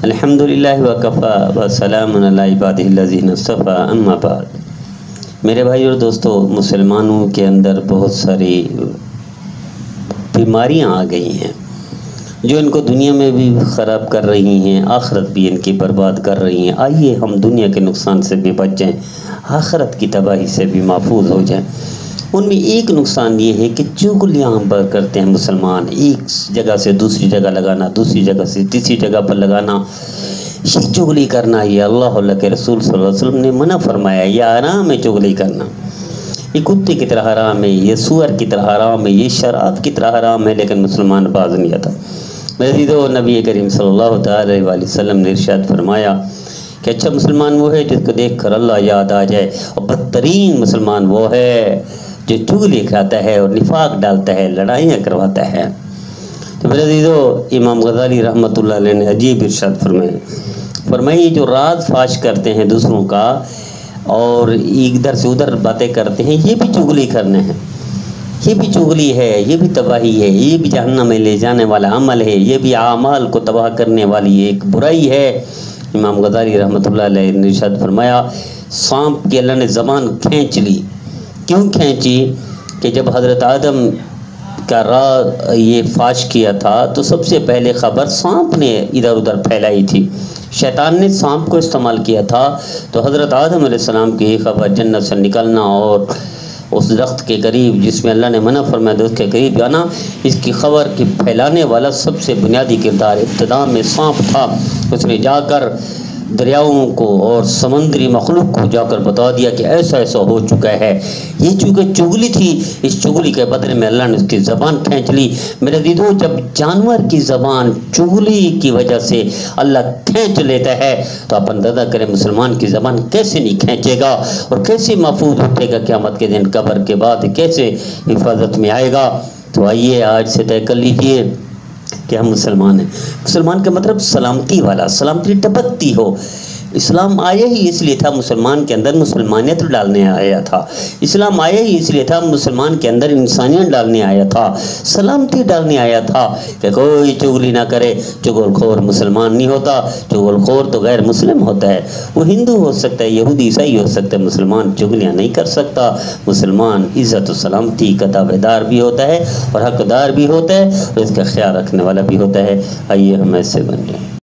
الحمدللہ وکفا وسلام علی عبادہ الذین اصطفیٰ اما بعد۔ میرے بھائی اور دوستو، مسلمانوں کے اندر بہت ساری بیماریاں آ گئی ہیں جو ان کو دنیا میں بھی خراب کر رہی ہیں، آخرت بھی ان کی برباد کر رہی ہیں۔ آئیے ہم دنیا کے نقصان سے بھی بچ جائیں، آخرت کی تباہی سے بھی محفوظ ہو جائیں۔ ان میں ایک نقصان یہ ہے کہ چغلیاں ہم کرتے ہیں مسلمان، ایک جگہ سے دوسری جگہ لگانا، دوسری جگہ سے تیسری جگہ پر لگانا، یہ چغلی کرنا، یہ اللہ کے رسول صلی اللہ علیہ وسلم نے منع فرمایا۔ یہ حرام ہے چغلی کرنا، یہ کتے کی طرح حرام ہے، یہ سور کی طرح حرام ہے، یہ شراب کی طرح حرام ہے، لیکن مسلمان باز نہیں آتا۔ مزیدو نبی کریم صلی اللہ علیہ وآلہ وسلم نے ارشاد فرمایا کہ اچھا مسلمان وہ ہے جس کو دیکھ کر اللہ یاد آ جائے، اور بدترین مسلمان وہ ہے جو چغلی کھاتا ہے اور نفاق ڈالتا ہے، لڑائیاں کرواتا ہے۔ تو میرے عزیزو، امام غزالی رحمۃ اللہ علیہ نے عجیب ارشاد فرمائی جو راز فاش کرتے ہیں دوسروں کا اور ادھر سے ادھر باتیں کرتے ہیں، یہ بھی چغلی کرنے ہیں، یہ بھی چغلی ہے، یہ بھی تباہی ہے، یہ بھی جہنم میں لے جانے والا عمل ہے، یہ بھی اعمال کو تباہ کرنے والی ایک برائی ہے۔ امام غزالی رحمۃ اللہ علیہ نے ارشاد فرمایا سانپ کی اللہ نے زبان کھینچ لی۔ کیوں کھینچی؟ کہ جب حضرت آدم کا راز یہ فاش کیا تھا تو سب سے پہلے خبر سانپ نے ادھر ادھر پھیلائی تھی، شیطان نے سانپ کو استعمال کیا تھا، تو حضرت آدم علیہ السلام کی یہ خبر جنت سے نکلنا اور اس درخت کے قریب جس میں اللہ نے منع فرمایا درخت کے قریب جانا، اس کی خبر کی پھیلانے والا سب سے بنیادی کردار ابتدا میں سانپ تھا۔ اس نے جا کر دریاؤں کو اور سمندری مخلوق کو جا کر بتا دیا کہ ایسا ایسا ہو چکا ہے۔ یہ چونکہ چغلی تھی، اس چغلی کے بدلے میں اللہ نے اس کی زبان کھینچ لی۔ میرے عزیزو، جب جانور کی زبان چغلی کی وجہ سے اللہ کھینچ لیتا ہے تو آپ اندازہ کریں مسلمان کی زبان کیسے نہیں کھینچے گا اور کیسے محفوظ اٹھے گا قیامت کے دن، قبر کے بعد کیسے حفاظت میں آئے گا۔ تو آئیے آج سے طے کر لیجئے کہ ہم مسلمان ہیں۔ مسلمان کا مطلب سلامتی والا، سلامتی ٹپکتی ہو۔ اسلام آیا ہی اس لیے تھا مسلمان کے اندر مسلمانیت ڈالنے آیا تھا، اسلام آیا ہی اس لیے تھا مسلمان کے اندر انسانیت ڈالنے آیا تھا، سلامتی ڈالنے آیا تھا کہ کوئی چغلی نہ کرے۔ چغل خور مسلمان نہیں ہوتا، چغل خور تو غیر مسلم ہوتا ہے، وہ ہندو ہو سکتا ہے، یہودی عیسائی ہو سکتا ہے، مسلمان چغلیاں نہیں کر سکتا۔ مسلمان عزت و سلامتی کا دعوے دار بھی ہوتا ہے اور حقدار بھی ہوتا ہے اور اس کا خیال رکھنے والا بھی ہوتا ہے۔ آئیے ہم ایسے بن جائیں۔